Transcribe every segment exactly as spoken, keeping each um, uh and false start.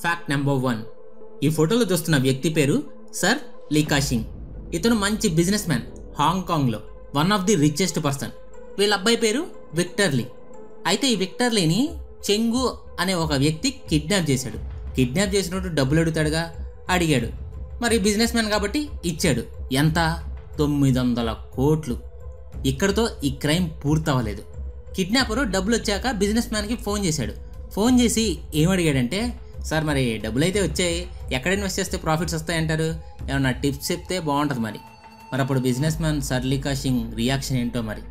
Fact number one. ఈ ఫోటోలో చూస్తున్న వ్యక్తి పేరు సర్ లీ కా-షింగ్. ఇతను మంచి బిజినెస్ మ్యాన్, హాంకాంగ్లో one of the richest person. వీళ్ళ అబ్బాయి పేరు విక్టర్ లీ. అయితే ఈ విక్టర్ లీని చెంగు అనే ఒక వ్యక్తి కిడ్నాప్ చేశాడు. కిడ్నాప్ చేసినట్టు డబ్బులు అడుగుతాడుగా, అడిగాడు. మరి బిజినెస్ మ్యాన్ కాబట్టి ఇచ్చాడు. ఎంత? తొమ్మిది వందల కోట్లు. ఇక్కడతో ఈ క్రైమ్ పూర్తవ్వలేదు. కిడ్నాపరు డబ్బులు వచ్చాక బిజినెస్ మ్యాన్కి ఫోన్ చేశాడు. ఫోన్ చేసి ఏమడిగాడంటే, సార్ మరి డబ్బులు అయితే వచ్చాయి, ఎక్కడ ఇన్వెస్ట్ చేస్తే ప్రాఫిట్స్ వస్తాయంటారు, ఏమన్నా టిప్స్ చెప్తే బాగుంటుంది మరి. మరి అప్పుడు business man sir Li Ka-shing reaction ఏంటో మరి.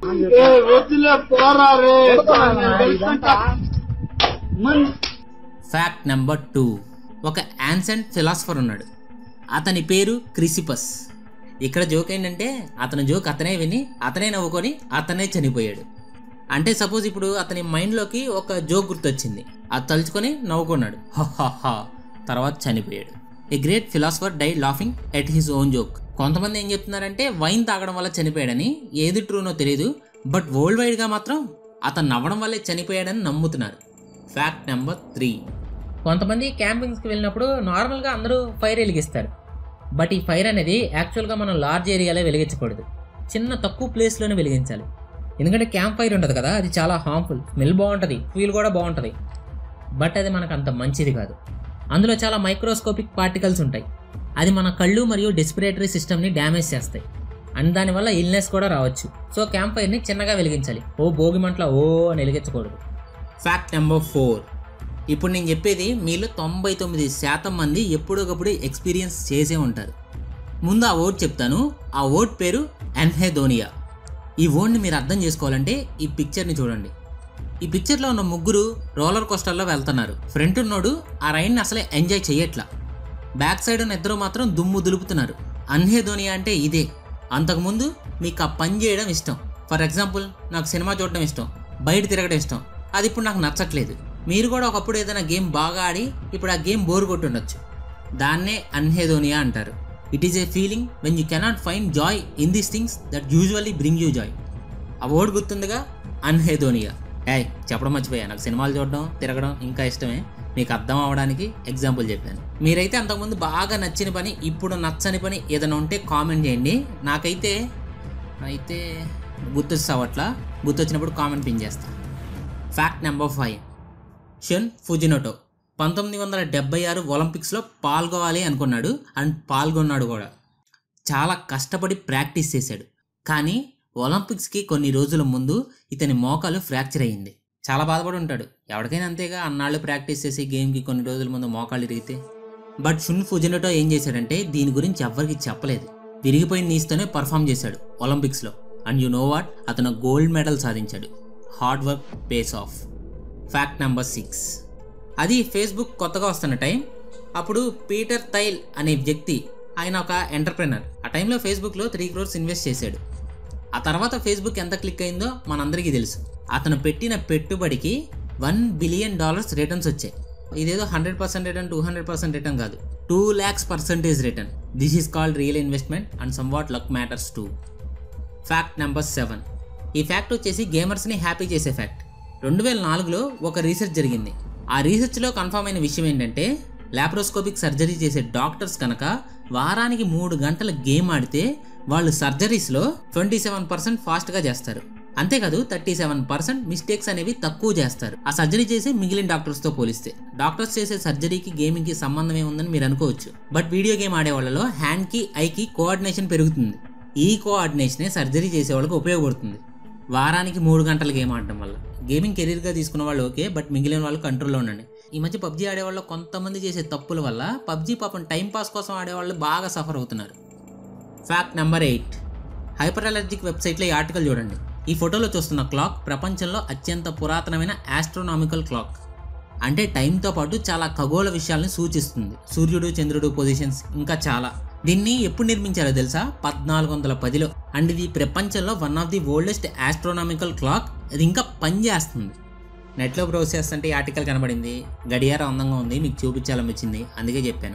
Fact number two. ఒక యాన్సెంట్ ఫిలాసఫర్ ఉన్నాడు. అతని పేరు క్రిసిపస్. ఇక్కడ జోక్ ఏంటంటే అతని జోక్ అతనే విని అతనే నవ్వుకొని అతనే చనిపోయాడు. అంటే సపోజ్ ఇప్పుడు అతని మైండ్లోకి ఒక జోక్ గుర్తొచ్చింది, అది తలుచుకొని నవ్వుకున్నాడు, హా తర్వాత చనిపోయాడు. A great philosopher died laughing at his own joke. కొంతమంది ఏం చెప్తున్నారంటే వైన్ తాగడం వల్ల చనిపోయాడని. ఏది ట్రూనో తెలియదు, బట్ వరల్డ్ వైడ్గా మాత్రం అతను నవ్వడం వల్లే చనిపోయాడని నమ్ముతున్నారు. Fact number three. కొంతమంది క్యాంపింగ్స్కి వెళ్ళినప్పుడు నార్మల్గా అందరూ ఫైర్ వెలిగిస్తారు. బట్ ఈ ఫైర్ అనేది యాక్చువల్గా మనం లార్జ్ ఏరియాలో వెలిగించకూడదు, చిన్న తక్కువ ప్లేస్లోనే వెలిగించాలి. ఎందుకంటే క్యాంప్ ఫైర్ ఉంటుంది కదా, అది చాలా హార్మ్ఫుల్. స్మెల్ బాగుంటుంది, ఫీల్ కూడా బాగుంటుంది, బట్ అది మనకు అంత మంచిది కాదు. అందులో చాలా మైక్రోస్కోపిక్ పార్టికల్స్ ఉంటాయి. అది మన కళ్ళు మరియు రెస్పిరేటరీ సిస్టమ్ని డ్యామేజ్ చేస్తాయి, అండ్ దానివల్ల ఇల్నెస్ కూడా రావచ్చు. సో క్యాంప్ ఫైర్ని చిన్నగా వెలిగించాలి, ఓ భోగి మంటల ఓ అని వెలిగించకూడదు. Fact number four. ఇప్పుడు నేను చెప్పేది మీలో తొంభై తొమ్మిది శాతం మంది ఎప్పుడొకప్పుడు ఎక్స్పీరియన్స్ చేసే ఉంటారు. ముందు ఆ వర్డ్ చెప్తాను. ఆ వర్డ్ పేరు ఎన్హెదోనియా. ఈ వర్డ్ని మీరు అర్థం చేసుకోవాలంటే ఈ పిక్చర్ని చూడండి. ఈ పిక్చర్లో ఉన్న ముగ్గురు రోలర్ కోస్టర్లో వెళ్తున్నారు. ఫ్రంట్ ఉన్నోడు ఆ రైడ్ని అసలే ఎంజాయ్ చేయట్లా, బ్యాక్ సైడ్ ఉన్న ఇద్దరు మాత్రం దుమ్ము దులుపుతున్నారు. ఎన్హెదోనియా అంటే ఇదే. అంతకుముందు మీకు ఆ పని చేయడం ఇష్టం. ఫర్ ఎగ్జాంపుల్, నాకు సినిమా చూడడం ఇష్టం, బయట తిరగడం ఇష్టం, అది ఇప్పుడు నాకు నచ్చట్లేదు. మీరు కూడా ఒకప్పుడు ఏదైనా గేమ్ బాగా ఆడి ఇప్పుడు ఆ గేమ్ బోర్ కొట్టుండొచ్చు. దాన్నే ఎన్హెదోనియా అంటారు. It is a feeling when you cannot find joy in these things that usually bring you joy. ఆ వర్డ్ గుర్తుందిగా, ఎన్హెదోనియా. ఏయ్ చెప్పడం మర్చిపోయా, నాకు సినిమాలు చూడడం తిరగడం ఇంకా ఇష్టమే. మీకు అర్థం అవ్వడానికి ఎగ్జాంపుల్ చెప్పాను. మీరైతే అంతకుముందు బాగా నచ్చిన పని ఇప్పుడు నచ్చని పని ఏదైనా ఉంటే కామెంట్ చేయండి. నాకైతే అయితే గుర్తొచ్చావట్లా, గుర్తొచ్చినప్పుడు కామెంట్ పిన్ చేస్తా. Fact number five. Shun Fujimoto పంతొమ్మిది వందల డెబ్బై ఆరు ఒలింపిక్స్లో పాల్గొవాలి అనుకున్నాడు, అండ్ పాల్గొన్నాడు కూడా. చాలా కష్టపడి ప్రాక్టీస్ చేశాడు. కానీ ఒలింపిక్స్కి కొన్ని రోజుల ముందు ఇతని మోకాలు ఫ్రాక్చర్ అయ్యింది. చాలా బాధపడి ఉంటాడు. ఎవరికైనా అంతేగా, అన్నాళ్ళు ప్రాక్టీస్ చేసి గేమ్కి కొన్ని రోజుల ముందు మోకాలు ఇరిగితే. బట్ షున్ ఫుజిమోటో ఏం చేశాడంటే దీని గురించి ఎవ్వరికి చెప్పలేదు. విరిగిపోయిన నీస్తోనే పర్ఫామ్ చేశాడు ఒలింపిక్స్లో. అండ్ యు నో వాట్, అతను గోల్డ్ మెడల్ సాధించాడు. Hard work pays off. Fact number six. అది ఫేస్బుక్ కొత్తగా వస్తున్న టైం. అప్పుడు పీటర్ థైల్ అనే వ్యక్తి, ఆయన ఒక ఎంటర్ప్రెనర్. ఆ టైంలో ఫేస్బుక్లో త్రీ క్రోర్స్ ఇన్వెస్ట్ చేశాడు. ఆ తర్వాత ఫేస్బుక్ ఎంత క్లిక్ అయిందో మనందరికీ తెలుసు. అతను పెట్టిన పెట్టుబడికి వన్ బిలియన్ డాలర్స్ రిటర్న్స్ వచ్చాయి. ఇదేదో hundred percent return, two hundred percent return కాదు, two lakhs percentage return. This is called real investment and somewhat luck matters too. Fact number seven. ఈ ఫ్యాక్ట్ వచ్చేసి గేమర్స్ని హ్యాపీ చేసే ఫ్యాక్ట్. రెండు వేల నాలుగులో ఒక రీసెర్చ్ జరిగింది. ఆ రీసెర్చ్లో కన్ఫర్మ్ అయిన విషయం ఏంటంటే లాప్రోస్కోపిక్ సర్జరీ చేసే డాక్టర్స్ కనుక వారానికి మూడు గంటల గేమ్ ఆడితే వాళ్ళు సర్జరీస్లో ట్వంటీ సెవెన్ పర్సెంట్ ఫాస్ట్గా చేస్తారు. అంతేకాదు థర్టీ సెవెన్ పర్సెంట్ మిస్టేక్స్ అనేవి తక్కువ చేస్తారు ఆ సర్జరీ చేసే మిగిలిన డాక్టర్స్తో పోలిస్తే. డాక్టర్స్ చేసే సర్జరీకి గేమింగ్కి సంబంధం ఏముందని మీరు అనుకోవచ్చు, బట్ వీడియో గేమ్ ఆడే వాళ్ళలో హ్యాండ్కి ఐకి కోఆర్డినేషన్ పెరుగుతుంది. ఈ కోఆర్డినేషనే సర్జరీ చేసే వాళ్ళకి ఉపయోగపడుతుంది. వారానికి మూడు గంటల గేమ్ ఆడటం వల్ల. గేమింగ్ కెరీర్గా తీసుకున్న వాళ్ళు ఓకే, బట్ మిగిలిన వాళ్ళు కంట్రోల్లో ఉండండి. ఈ మధ్య పబ్జీ ఆడేవాళ్ళు కొంతమంది చేసే తప్పుల వల్ల పబ్జీ పాపం టైంపాస్ కోసం ఆడేవాళ్ళు బాగా సఫర్ అవుతున్నారు. Fact number eight. Hyper allergic వెబ్సైట్లో ఈ ఆర్టికల్ చూడండి. ఈ ఫోటోలో చూస్తున్న క్లాక్ ప్రపంచంలో అత్యంత పురాతనమైన ఆస్ట్రోనామికల్ క్లాక్. అంటే టైంతో పాటు చాలా ఖగోళ విషయాలను సూచిస్తుంది. సూర్యుడు, చంద్రుడు పొజిషన్స్, ఇంకా చాలా. దీన్ని ఎప్పుడు నిర్మించారో తెలుసా? పద్నాలుగు వందల పదిలో. అండ్ ఇది ప్రపంచంలో one of the oldest astronomical clock. అది ఇంకా పనిచేస్తుంది. నెట్లో బ్రౌజ్ చేస్తుంటే ఈ ఆర్టికల్ కనబడింది. గడియారం అందంగా ఉంది, మీకు చూపించాలనిపించింది, అందుకే చెప్పాను.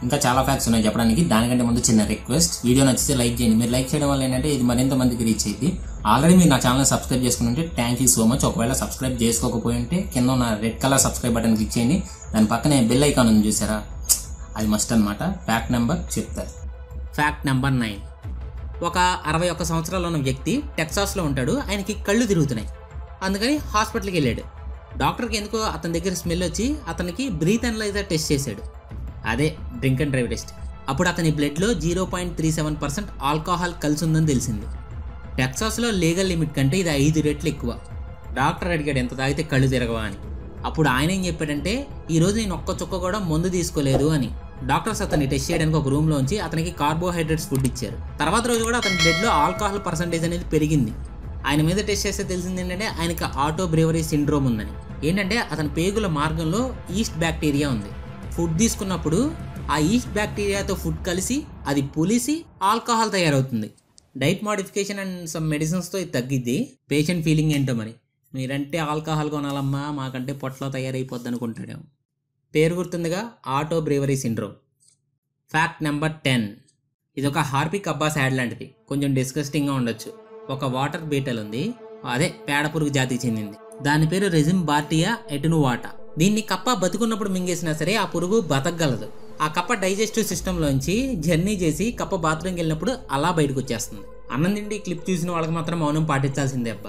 ఇంకా చాలా ఫ్యాక్ట్స్ ఉన్నాయి చెప్పడానికి. దానికంటే ముందు చిన్న రిక్వెస్ట్, వీడియో నచ్చితే లైక్ చేయండి. మీరు లైక్ చేయడం వల్ల ఏంటంటే ఇది మరింత మందికి రీచ్ అయ్యింది. ఆల్రెడీ మీరు నా ఛానల్ సబ్స్క్రైబ్ చేసుకుని ఉంటే థ్యాంక్ యూ సో మచ్. ఒకవేళ సబ్స్క్రైబ్ చేసుకోకపోయి ఉంటే కింద ఉన్న red colour subscribe button click చేయండి. దాని పక్కనే బెల్ ఐకాన్ ఉంది చూసారా, అది మస్ట్ అనమాట. ఫ్యాక్ట్ నెంబర్ చెప్తారు. Fact number nine. ఒక అరవై ఒక్క సంవత్సరాలు ఉన్న వ్యక్తి టెక్సాస్లో ఉంటాడు. ఆయనకి కళ్ళు తిరుగుతున్నాయి, అందుకని హాస్పిటల్కి వెళ్ళాడు. డాక్టర్కి ఎందుకో అతని దగ్గర స్మెల్ వచ్చి అతనికి బ్రీత్ అనలైజర్ టెస్ట్ చేశాడు, అదే డ్రింక్ అండ్ డ్రైవ్ టెస్ట్. అప్పుడు అతని బ్లడ్లో zero point three seven percent alcohol కలిసి ఉందని తెలిసింది. టెక్సాస్లో లీగల్ లిమిట్ కంటే ఇది ఐదు రెట్లు ఎక్కువ. డాక్టర్ అడిగాడు ఎంత తాగితే కళ్ళు తిరగవా అని. అప్పుడు ఆయన ఏం చెప్పాడంటే, ఈరోజు నేను ఒక్క చుక్క కూడా మందు తీసుకోలేదు అని. డాక్టర్స్ అతన్ని టెస్ట్ చేయడానికి ఒక రూమ్లో ఉంచి అతనికి కార్బోహైడ్రేట్స్ ఫుడ్ ఇచ్చారు. తర్వాత రోజు కూడా అతని బ్లడ్లో ఆల్కహాల్ పర్సంటేజ్ అనేది పెరిగింది. ఆయన మీద టెస్ట్ చేస్తే తెలిసింది ఏంటంటే ఆయనకి ఆటో బ్రేవరీ సిండ్రోమ్ ఉందని. ఏంటంటే అతని పేగుల మార్గంలో ఈస్ట్ బ్యాక్టీరియా ఉంది. ఫుడ్ తీసుకున్నప్పుడు ఆ ఈస్ట్ బ్యాక్టీరియాతో ఫుడ్ కలిసి అది పులిసి ఆల్కహాల్ తయారవుతుంది. డైట్ మోడిఫికేషన్ అండ్ సమ్ మెడిసిన్స్తో ఇది తగ్గిద్ది. పేషెంట్ ఫీలింగ్ ఏంటో మరి, మీరంటే ఆల్కహాల్ కొనాలమ్మా, మాకంటే పొట్టలో తయారైపోద్ది అనుకుంటాడేమో. పేరు గుర్తుందిగా, auto brewery syndrome. Fact number ten. ఇది ఒక హార్పిక్ అబ్బాస్ యాడ్ లాంటిది, కొంచెం డిస్గస్టింగ్గా ఉండొచ్చు. ఒక వాటర్ బీటల్ ఉంది, అదే పేడ పురుగు జాతికి చెందింది. దాని పేరు రెజిమ్ బార్టియా ఎటునువాటా. దీన్ని కప్ప బతుకున్నప్పుడు మింగేసినా సరే ఆ పురుగు బతకగలదు. ఆ కప్ప డైజెస్టివ్ సిస్టంలోంచి జర్నీ చేసి కప్ప బాత్రూమ్కి వెళ్ళినప్పుడు అలా బయటకు వచ్చేస్తుంది. అన్నం తిండి క్లిప్ చూసిన వాళ్ళకి మాత్రం మౌనం పాటించాల్సిందే అబ్బా.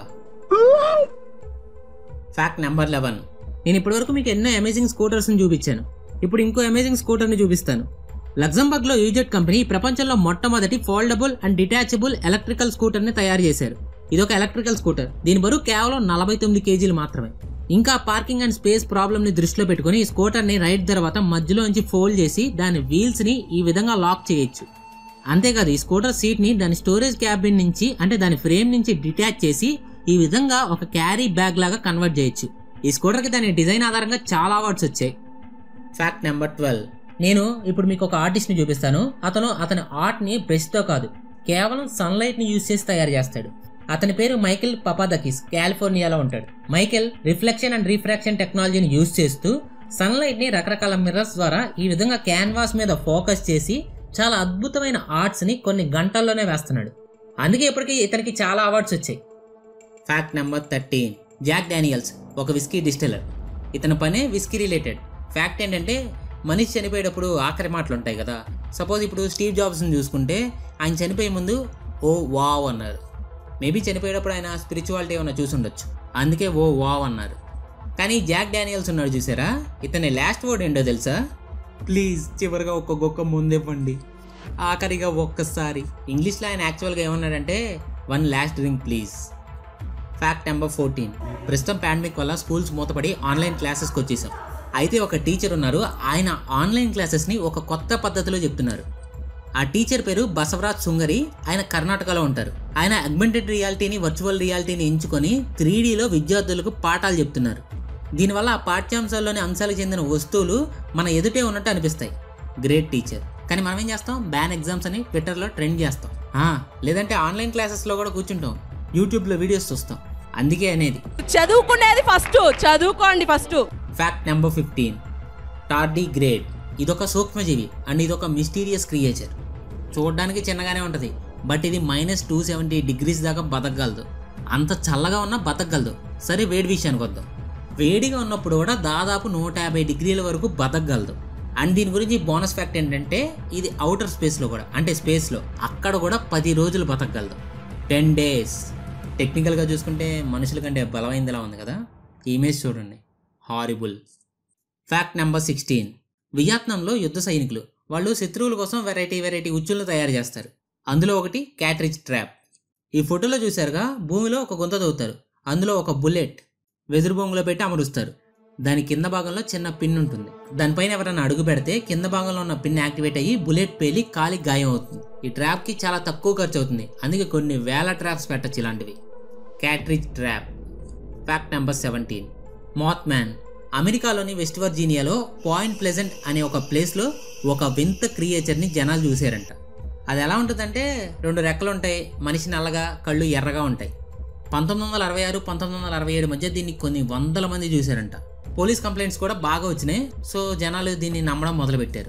Fact number eleven. నేను ఇప్పటివరకు మీకు ఎన్నో అమేజింగ్ స్కూటర్స్ని చూపించాను, ఇప్పుడు ఇంకో అమేజింగ్ స్కూటర్ని చూపిస్తాను. లగ్జంబర్గ్లో యూజెట్ కంపెనీ ప్రపంచంలో మొట్టమొదటి ఫోల్డబుల్ అండ్ డిటాచబుల్ ఎలక్ట్రికల్ స్కూటర్ని తయారు చేశారు. ఇదొక ఎలక్ట్రికల్ స్కూటర్, దీని బరువు కేవలం నలభై తొమ్మిది కేజీలు మాత్రమే. ఇంకా పార్కింగ్ అండ్ స్పేస్ ప్రాబ్లమ్ని దృష్టిలో పెట్టుకుని ఈ స్కూటర్ని రైడ్ తర్వాత మధ్యలో నుంచి ఫోల్డ్ చేసి దాని వీల్స్ని ఈ విధంగా లాక్ చేయొచ్చు. అంతేకాదు ఈ స్కూటర్ సీట్ని దాని స్టోరేజ్ క్యాబిన్ నుంచి అంటే దాని ఫ్రేమ్ నుంచి డిటాచ్ చేసి ఈ విధంగా ఒక క్యారీ బ్యాగ్ లాగా కన్వర్ట్ చేయొచ్చు. ఈ స్కూటర్కి దాని డిజైన్ ఆధారంగా చాలా అవార్డ్స్ వచ్చాయి. Fact number twelve. నేను ఇప్పుడు మీకు ఒక ఆర్టిస్ట్ని చూపిస్తాను. అతను అతని ఆర్ట్ని బ్రష్తో కాదు, కేవలం సన్లైట్ని యూజ్ చేసి తయారు చేస్తాడు. అతని పేరు మైకెల్ పపాదకిస్, కాలిఫోర్నియాలో ఉంటాడు. మైకెల్ రిఫ్లెక్షన్ అండ్ రిఫ్రాక్షన్ టెక్నాలజీని యూజ్ చేస్తూ సన్లైట్ని రకరకాల మిర్రర్స్ ద్వారా ఈ విధంగా క్యాన్వాస్ మీద ఫోకస్ చేసి చాలా అద్భుతమైన ఆర్ట్స్ని కొన్ని గంటల్లోనే వేస్తున్నాడు. అందుకే ఇప్పటికీ ఇతనికి చాలా అవార్డ్స్ వచ్చాయి. Fact number thirteen. Jack Daniels ఒక విస్కీ డిస్టిల్లర్. ఇతని పనే విస్కీ రిలేటెడ్. ఫ్యాక్ట్ ఏంటంటే మనిషి చనిపోయేటప్పుడు ఆఖరి మాటలు ఉంటాయి కదా. సపోజ్ ఇప్పుడు స్టీవ్ జాబ్స్ని చూసుకుంటే ఆయన చనిపోయే ముందు ఓ వావ్ అన్నారు. మేబీ చనిపోయేటప్పుడు ఆయన స్పిరిచువాలిటీ ఏమైనా చూసి ఉండొచ్చు, అందుకే ఓ వావ్ అన్నారు. కానీ జాక్ డానియల్స్ ఉన్నాడు చూసారా, ఇతని లాస్ట్ వర్డ్ ఏంటో తెలుసా? ప్లీజ్ చివరిగా ఒక్క గొక్క ముందివ్వండి, ఆఖరిగా ఒక్కసారి. ఇంగ్లీష్లో ఆయన యాక్చువల్గా ఏమన్నాడంటే one last drink please. Fact number fourteen. ప్రస్తుతం పాండమిక్ వల్ల స్కూల్స్ మూతపడి ఆన్లైన్ క్లాసెస్కి వచ్చేసాం. అయితే ఒక టీచర్ ఉన్నారు, ఆయన ఆన్లైన్ క్లాసెస్ని ఒక కొత్త పద్ధతిలో చెప్తున్నారు. ఆ టీచర్ పేరు బసవరాజ్ సుంగరి. ఆయన కర్ణాటకలో ఉంటారు. ఆయన అగ్మెంటెడ్ రియాలిటీని వర్చువల్ రియాలిటీని ఎంచుకొని త్రీ డీలో విద్యార్థులకు పాఠాలు చెప్తున్నారు. దీనివల్ల ఆ పాఠ్యాంశాల్లోని అంశాలకు చెందిన వస్తువులు మన ఎదుటే ఉన్నట్టు అనిపిస్తాయి. Great teacher. కానీ మనం ఏం చేస్తాం, బ్యాన్ ఎగ్జామ్స్ అని ట్విట్టర్లో ట్రెండ్ చేస్తాం, లేదంటే ఆన్లైన్ క్లాసెస్లో కూడా కూర్చుంటాం, యూట్యూబ్లో వీడియోస్ చూస్తాం. అందుకే అనేది చదువుకునేది ఫస్ట్, చదువుకోండి first. Fact number fifteen. Tardigrade. ఇదొక సూక్ష్మజీవి అండ్ ఇదొక మిస్టీరియస్ క్రియేచర్. చూడడానికి చిన్నగానే ఉంటుంది, బట్ ఇది మైనస్ టూ సెవెంటీ డిగ్రీస్ దాకా బతకగలదు. అంత చల్లగా ఉన్నా బతకగలదు. సరే వేడి విషయానికి వద్దాం. వేడిగా ఉన్నప్పుడు కూడా దాదాపు నూట యాభై డిగ్రీల వరకు బతకగలదు. అండ్ దీని గురించి బోనస్ ఫ్యాక్ట్ ఏంటంటే ఇది అవుటర్ స్పేస్లో కూడా, అంటే స్పేస్లో అక్కడ కూడా పది రోజులు బతకగలదు. Ten days. టెక్నికల్గా చూసుకుంటే మనుషుల కంటే బలమైందిలా ఉంది కదా. ఇమేజ్ చూడండి, హారిబుల్. Fact number sixteen. వియత్నాంలో యుద్ధ సైనికులు వాళ్ళు శత్రువుల కోసం వెరైటీ వెరైటీ ఉచ్చులను తయారు చేస్తారు. అందులో ఒకటి క్యాట్రిడ్జ్ ట్రాప్. ఈ ఫోటోలో చూసారుగా, భూమిలో ఒక గుంత తవ్వుతారు, అందులో ఒక బుల్లెట్ వెదురు బొంగులో పెట్టి అమరుస్తారు. దాని కింద భాగంలో చిన్న పిన్ ఉంటుంది. దానిపైన ఎవరైనా అడుగు పెడితే కింద భాగంలో ఉన్న పిన్ యాక్టివేట్ అయ్యి బుల్లెట్ పేలి కాలికి గాయం అవుతుంది. ఈ ట్రాప్కి చాలా తక్కువ ఖర్చు అవుతుంది, అందుకే కొన్ని వేల ట్రాప్స్ పెట్టచ్చు ఇలాంటివి. Cartridge trap. Fact number seventeen. Moth man. అమెరికాలోని వెస్ట్ వర్జీనియాలో పాయింట్ ప్లెజెంట్ అనే ఒక ప్లేస్లో ఒక వింత క్రియేచర్ని జనాలు చూశారంట. అది ఎలా ఉంటుందంటే రెండు రెక్కలు ఉంటాయి, మనిషి నల్లగా, కళ్ళు ఎర్రగా ఉంటాయి. పంతొమ్మిది వందల అరవై ఆరు పంతొమ్మిది వందల అరవై ఏడు మధ్య దీన్ని కొన్ని వందల మంది చూశారంట. పోలీస్ కంప్లైంట్స్ కూడా బాగా వచ్చినాయి, సో జనాలు దీన్ని నమ్మడం మొదలుపెట్టారు.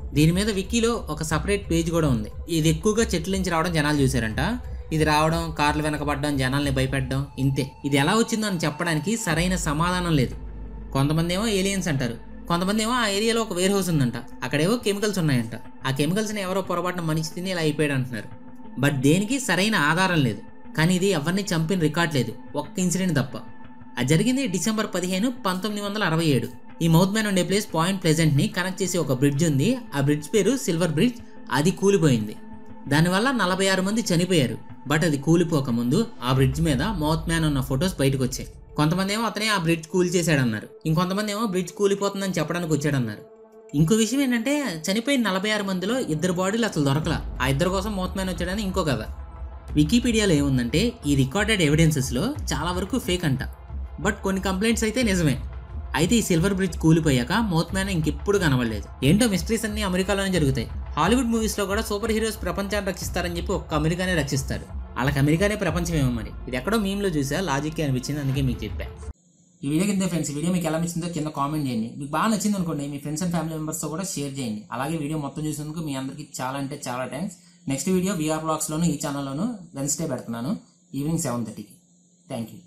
దీని మీద విక్కీలో ఒక సపరేట్ పేజ్ కూడా ఉంది. ఇది ఎక్కువగా చెట్ల నుంచి రావడం జనాలు చూశారంట. ఇది రావడం, కార్లు వెనకబడడం, జనాల్ని భయపెట్టడం, ఇంతే. ఇది ఎలా వచ్చిందో అని చెప్పడానికి సరైన సమాధానం లేదు. కొంతమంది ఏమో ఏలియన్స్ అంటారు, కొంతమంది ఏమో ఆ ఏరియాలో ఒక వేర్ హౌస్ ఉందంట, అక్కడేవో కెమికల్స్ ఉన్నాయంట, ఆ కెమికల్స్ని ఎవరో పొరపాటున మనిషి తిని ఇలా అయిపోయాడు అంటున్నారు. బట్ దేనికి సరైన ఆధారం లేదు. కానీ ఇది ఎవరిని చంపిన రికార్డ్ లేదు, ఒక్క ఇన్సిడెంట్ తప్ప. అది జరిగింది డిసెంబర్ పదిహేను పంతొమ్మిది వందల అరవై ఏడు. ఈ మౌత్ మ్యాన్ ఉండే ప్లేస్ పాయింట్ ప్లెజెంట్ ని కనెక్ట్ చేసే ఒక బ్రిడ్జ్ ఉంది. ఆ బ్రిడ్జ్ పేరు సిల్వర్ బ్రిడ్జ్. అది కూలిపోయింది. దానివల్ల నలభై ఆరు మంది చనిపోయారు. బట్ అది కూలిపోక ముందు ఆ బ్రిడ్జ్ మీద మౌత్ మ్యాన్ ఉన్న ఫొటోస్ బయటకు వచ్చాయి. కొంతమంది ఏమో అతనే ఆ బ్రిడ్జ్ కూల్ చేశాడన్నారు, ఇంకొంతమంది ఏమో బ్రిడ్జ్ కూలిపోతుందని చెప్పడానికి వచ్చాడన్నారు. ఇంకో విషయం ఏంటంటే చనిపోయిన నలభై ఆరు మందిలో ఇద్దరు బాడీలు అసలు దొరకలా. ఆ ఇద్దరు కోసం మౌత్ మ్యాన్ వచ్చాడని ఇంకో కథ. వికీపీడియాలో ఏముందంటే ఈ రికార్డెడ్ ఎవిడెన్సెస్లో చాలా వరకు ఫేక్ అంట, బట్ కొన్ని కంప్లైంట్స్ అయితే నిజమే. అయితే ఈ సిల్వర్ బ్రిడ్జ్ కూలిపోయాక మౌత్ మ్యాన్ ఇంకెప్పుడు కనబడలేదు. ఏంటో మిస్టరీస్ అన్ని అమెరికాలోనే జరుగుతాయి. హాలీవుడ్ మూవీస్లో కూడా సూపర్ హీరోస్ ప్రపంచాన్ని రక్షిస్తారని చెప్పి ఒక్క అమెరికానే రక్షిస్తారు. వాళ్ళకి అమెరికానే ప్రపంచమేమో. మరి ఇది ఎక్కడో మీమ్లో చూసా, లాజిక్ అనిపించింది, అందుకే మీకు చెప్పా. ఈ వీడియో కింద ఫ్రెండ్స్, వీడియో మీకు ఎలా నచ్చిందో కింద కామెంట్ చేయండి. మీకు బాగా నచ్చింది అనుకోండి, మీ ఫ్రెండ్స్ అండ్ ఫ్యామిలీ మెంబర్స్తో కూడా షేర్ చేయండి. అలాగే వీడియో మొత్తం చూసినందుకు మీ అందరికీ చాలా అంటే చాలా థ్యాంక్స్. నెక్స్ట్ వీడియో వీఆర్ బ్లాగ్స్లోను ఈ ఛానల్లోను వెన్స్డే పెడుతున్నాను ఈవినింగ్ సెవెన్ థర్టీకి. Thank you.